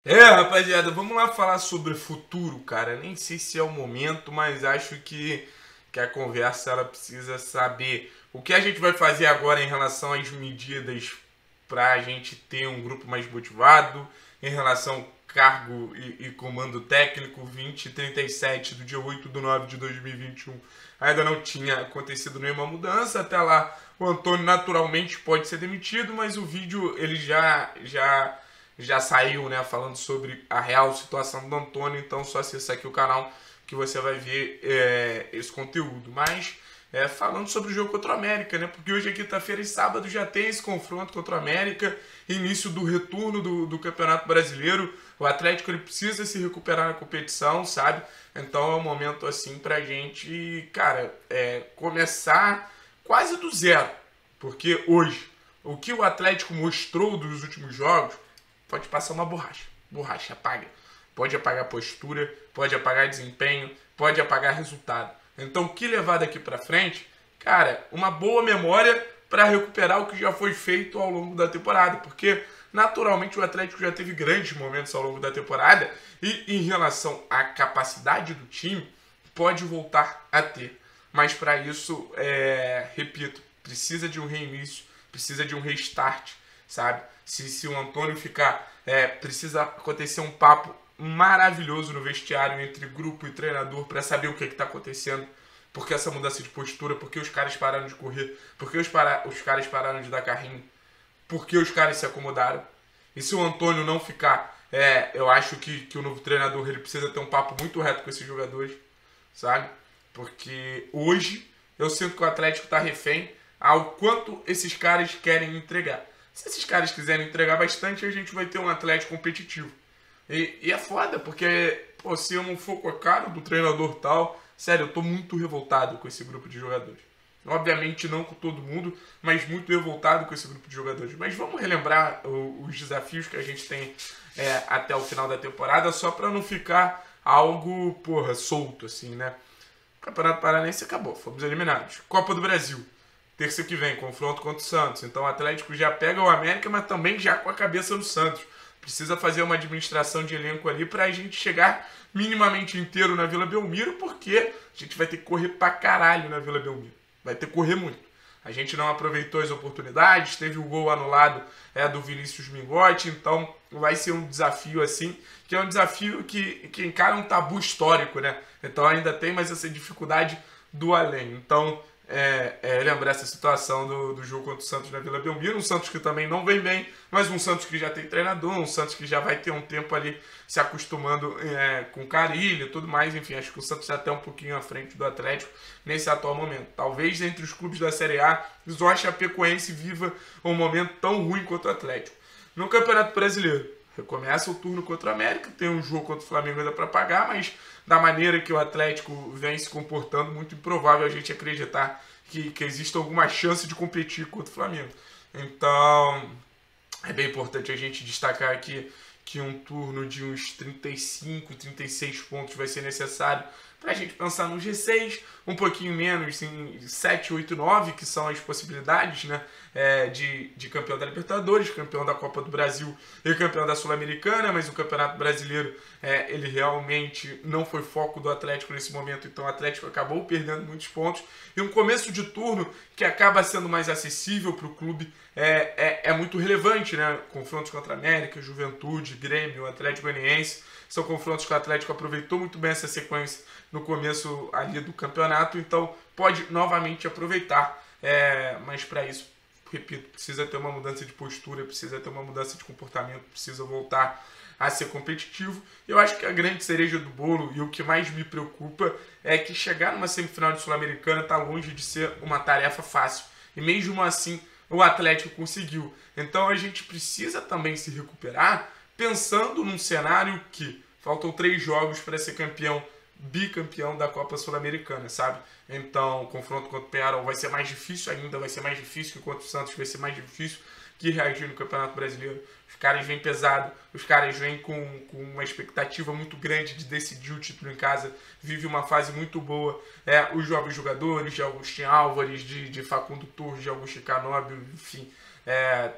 Rapaziada, vamos lá falar sobre futuro, cara. Nem sei se é o momento, mas acho que a conversa ela precisa saber o que a gente vai fazer agora em relação às medidas para a gente ter um grupo mais motivado, em relação ao cargo e comando técnico 2037 do dia 8/9/2021. Ainda não tinha acontecido nenhuma mudança. Até lá, o Antônio naturalmente pode ser demitido, mas o vídeo ele já saiu, né, falando sobre a real situação do Antônio, então só acessar aqui o canal que você vai ver esse conteúdo. Mas falando sobre o jogo contra o América, né, porque hoje é quinta-feira e sábado já tem esse confronto contra o América, início do retorno do Campeonato Brasileiro. O Atlético ele precisa se recuperar na competição, sabe? Então é um momento assim pra gente, cara, começar quase do zero, porque hoje o que o Atlético mostrou dos últimos jogos pode passar uma borracha. Borracha apaga. Pode apagar postura, pode apagar desempenho, pode apagar resultado. Então, o que levar daqui pra frente, cara, uma boa memória para recuperar o que já foi feito ao longo da temporada, porque naturalmente o Atlético já teve grandes momentos ao longo da temporada e em relação à capacidade do time, pode voltar a ter. Mas para isso, repito, precisa de um reinício, precisa de um restart, sabe? Se o Antônio ficar... precisa acontecer um papo maravilhoso no vestiário entre grupo e treinador para saber o que está acontecendo. Porque essa mudança de postura, porque os caras pararam de correr, porque os caras pararam de dar carrinho, porque os caras se acomodaram. E se o Antônio não ficar, eu acho que o novo treinador ele precisa ter um papo muito reto com esses jogadores, sabe? Porque hoje eu sinto que o Atlético está refém ao quanto esses caras querem entregar. Se esses caras quiserem entregar bastante, a gente vai ter um Atlético competitivo. E é foda, porque pô, se eu não for com a cara do treinador tal, sério, eu tô muito revoltado com esse grupo de jogadores. Obviamente não com todo mundo, mas muito revoltado com esse grupo de jogadores. Mas vamos relembrar os desafios que a gente tem até o final da temporada, só para não ficar algo, porra, solto assim, né? O Campeonato Paranaense acabou, fomos eliminados. Copa do Brasil. Terça que vem, confronto contra o Santos. Então o Atlético já pega o América, mas também já com a cabeça no Santos. Precisa fazer uma administração de elenco ali pra gente chegar minimamente inteiro na Vila Belmiro, porque a gente vai ter que correr pra caralho na Vila Belmiro. Vai ter que correr muito. A gente não aproveitou as oportunidades, teve o gol anulado do Vinícius Mingotti, então vai ser um desafio assim, que é um desafio que encara um tabu histórico, né? Então ainda tem mais essa dificuldade do além. Então... lembrar essa situação do jogo contra o Santos na Vila Belmiro, um Santos que também não vem bem, mas um Santos que já tem treinador, um Santos que já vai ter um tempo ali se acostumando com Carille e tudo mais, enfim, acho que o Santos está até um pouquinho à frente do Atlético nesse atual momento. Talvez entre os clubes da Série A, só a Chapecoense viva um momento tão ruim quanto o Atlético. No Campeonato Brasileiro, recomeça o turno contra o América, tem um jogo contra o Flamengo ainda para pagar, mas da maneira que o Atlético vem se comportando, muito improvável a gente acreditar que exista alguma chance de competir contra o Flamengo. Então, é bem importante a gente destacar aqui que um turno de uns 35, 36 pontos vai ser necessário para a gente pensar no G6, um pouquinho menos em 7, 8, 9, que são as possibilidades, né, de campeão da Libertadores, campeão da Copa do Brasil e campeão da Sul-Americana, mas o Campeonato Brasileiro, ele realmente não foi foco do Atlético nesse momento, então o Atlético acabou perdendo muitos pontos, e um começo de turno que acaba sendo mais acessível para o clube é muito relevante, né? Confrontos contra a América, Juventude, Grêmio, Atlético Goianiense, são confrontos que o Atlético aproveitou muito bem essa sequência no começo ali do campeonato, então pode novamente aproveitar, mas para isso, repito, precisa ter uma mudança de postura, precisa ter uma mudança de comportamento, precisa voltar a ser competitivo. Eu acho que a grande cereja do bolo e o que mais me preocupa é que chegar numa semifinal de Sul-Americana está longe de ser uma tarefa fácil, e mesmo assim o Atlético conseguiu. Então a gente precisa também se recuperar pensando num cenário que faltam 3 jogos para ser bicampeão da Copa Sul-Americana, sabe? Então, o confronto contra o Peñarol vai ser mais difícil ainda, vai ser mais difícil que contra o Santos, vai ser mais difícil que reagir no Campeonato Brasileiro. Os caras vêm pesado, os caras vêm com uma expectativa muito grande de decidir o título em casa, vive uma fase muito boa. Os jovens jogadores, de Agustin Álvares, de Facundo Torres, de Augusto Canóbio, enfim,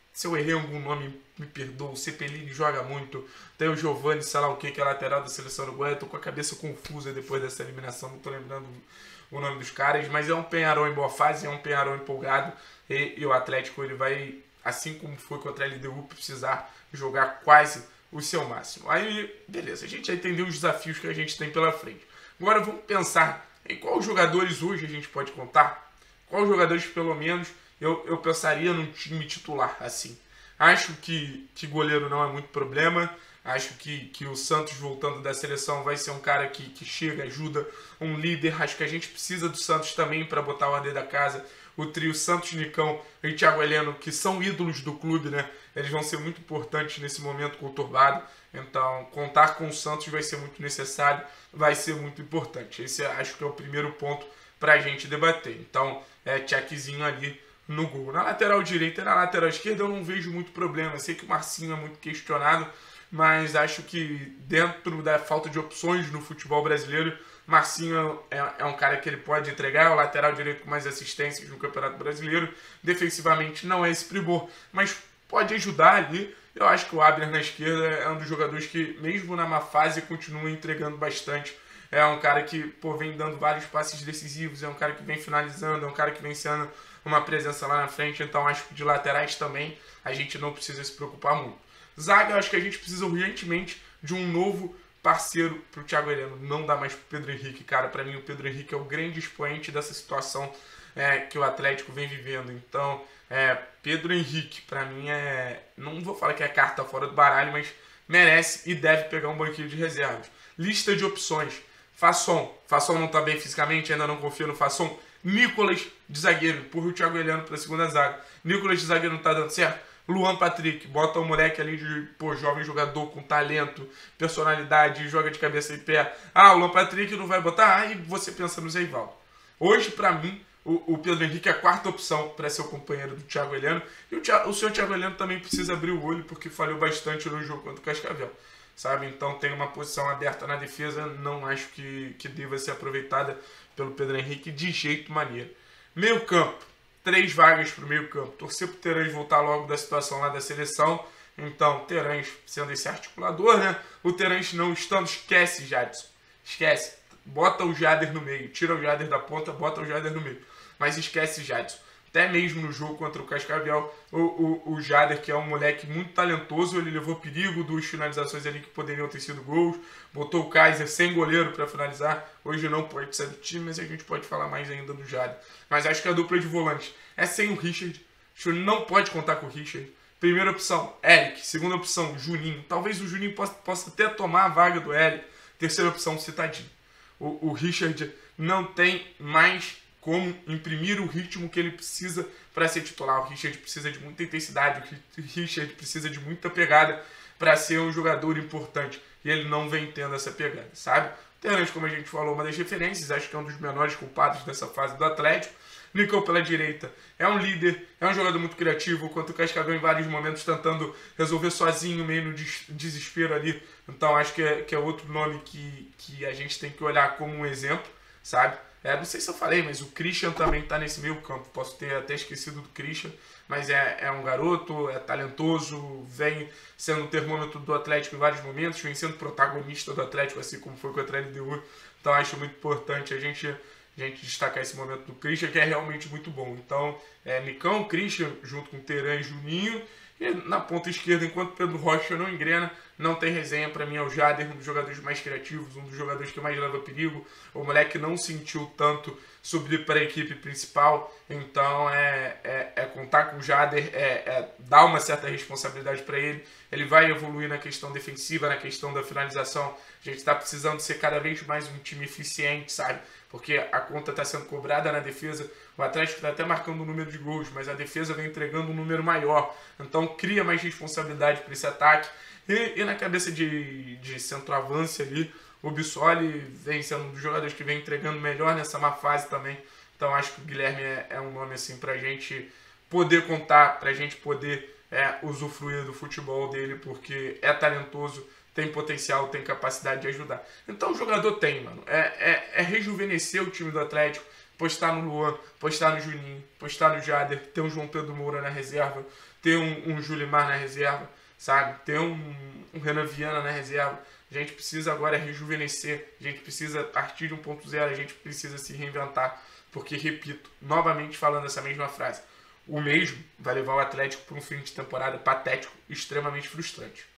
Se eu errei algum nome, me perdoa. O Cepelini joga muito. Tem o Giovani, sei lá o que é lateral da seleção uruguaia. Tô com a cabeça confusa depois dessa eliminação. Não tô lembrando o nome dos caras. Mas é um Peñarol em boa fase, é um Peñarol empolgado. E o Atlético, ele vai, assim como foi contra a LDU, precisar jogar quase o seu máximo. Aí, beleza. A gente já entendeu os desafios que a gente tem pela frente. Agora vamos pensar em quais jogadores hoje a gente pode contar. Quais jogadores, pelo menos, eu pensaria num time titular, assim. Acho que goleiro não é muito problema. Acho que o Santos, voltando da seleção, vai ser um cara que chega, ajuda, um líder. Acho que a gente precisa do Santos também para botar a ordem da casa. O trio Santos, Nicão e Thiago Heleno, que são ídolos do clube, né? Eles vão ser muito importantes nesse momento conturbado. Então, contar com o Santos vai ser muito necessário, vai ser muito importante. Esse acho que é o primeiro ponto para a gente debater. Então, tchequezinho ali no gol. Na lateral direita e na lateral esquerda eu não vejo muito problema. Eu sei que o Marcinho é muito questionado, mas acho que dentro da falta de opções no futebol brasileiro, Marcinho é um cara que ele pode entregar, é o lateral direito com mais assistências no Campeonato Brasileiro. Defensivamente não é esse primor, mas pode ajudar ali. Eu acho que o Abner na esquerda é um dos jogadores que, mesmo na má fase, continua entregando bastante. É um cara que vem dando vários passes decisivos, é um cara que vem finalizando, é um cara que vem sendo uma presença lá na frente. Então acho que de laterais também a gente não precisa se preocupar muito. Zaga, eu acho que a gente precisa urgentemente de um novo parceiro pro Thiago Heleno. Não dá mais pro Pedro Henrique, cara. Para mim o Pedro Henrique é o grande expoente dessa situação que o Atlético vem vivendo. Então, Pedro Henrique, para mim não vou falar que é carta fora do baralho, mas merece e deve pegar um banquinho de reservas. Lista de opções. Fasson não tá bem fisicamente, ainda não confio no Fasson. Nicolas de zagueiro, empurra o Thiago Heleno pra segunda zaga. Nicolas de zagueiro não tá dando certo. Luan Patrick, bota o moleque ali de jovem jogador com talento, personalidade, joga de cabeça e pé. O Luan Patrick não vai botar? Aí você pensa no Zé Ivaldo. Hoje, pra mim, o Pedro Henrique é a quarta opção para ser o companheiro do Thiago Heleno. E o senhor Thiago Heleno também precisa abrir o olho, porque falhou bastante no jogo contra o Cascavel. Sabe? Então tem uma posição aberta na defesa, não acho que deva ser aproveitada pelo Pedro Henrique de jeito maneiro. Meio campo, 3 vagas para o meio campo. Torcer para o Terãs voltar logo da situação lá da seleção. Então, Terãs sendo esse articulador, né? O Terãs não estando, esquece, Jadson. Esquece. Bota o Jader no meio. Tira o Jader da ponta, bota o Jader no meio. Mas esquece, Jadson. Até mesmo no jogo contra o Cascavel, o Jader, que é um moleque muito talentoso, ele levou perigo, 2 finalizações ali que poderiam ter sido gols, botou o Kaiser sem goleiro para finalizar. Hoje não pode ser do time, mas a gente pode falar mais ainda do Jader. Mas acho que a dupla de volantes é sem o Richard. Não pode contar com o Richard. Primeira opção, Eric. Segunda opção, Juninho. Talvez o Juninho possa até tomar a vaga do Eric. Terceira opção, Citadinho. O Richard não tem mais como imprimir o ritmo que ele precisa para ser titular. O Richard precisa de muita intensidade, o Richard precisa de muita pegada para ser um jogador importante. E ele não vem tendo essa pegada, sabe? Terãs, como a gente falou, uma das referências, acho que é um dos menores culpados dessa fase do Atlético. Nicão pela direita é um líder, é um jogador muito criativo, enquanto o Cascavel em vários momentos tentando resolver sozinho, meio no desespero ali. Então acho que é outro nome que a gente tem que olhar como um exemplo, sabe? Não sei se eu falei, mas o Christian também está nesse meio campo. Posso ter até esquecido do Christian, mas é um garoto, é talentoso, vem sendo o termômetro do Atlético em vários momentos, vem sendo protagonista do Atlético, assim como foi contra a LDU. Então acho muito importante a gente destacar esse momento do Christian, que é realmente muito bom. Então, Nicão, Christian, junto com Terã e Juninho. E na ponta esquerda, enquanto Pedro Rocha não engrena, não tem resenha. Para mim é o Jader, um dos jogadores mais criativos, um dos jogadores que mais leva perigo. O moleque não sentiu tanto subir para a equipe principal. Então contar com o Jader, dar uma certa responsabilidade para ele. Ele vai evoluir na questão defensiva, na questão da finalização. A gente está precisando ser cada vez mais um time eficiente, sabe? Porque a conta está sendo cobrada na defesa. O Atlético está até marcando o número de gols, mas a defesa vem entregando um número maior. Então cria mais responsabilidade para esse ataque. E na cabeça de centroavance ali, o Bissoli vem sendo um dos jogadores que vem entregando melhor nessa má fase também. Então acho que o Guilherme é um nome assim para a gente poder contar, para a gente poder usufruir do futebol dele, porque é talentoso, tem potencial, tem capacidade de ajudar. Então o jogador tem, mano. É rejuvenescer o time do Atlético, postar no Luan, postar no Juninho, postar no Jader, ter um João Pedro Moura na reserva, ter um Julimar na reserva, sabe? Ter um Renan Viana na reserva. A gente precisa agora rejuvenescer, a gente precisa partir de 1.0, a gente precisa se reinventar, porque, repito, novamente falando essa mesma frase, o mesmo vai levar o Atlético para um fim de temporada patético, extremamente frustrante.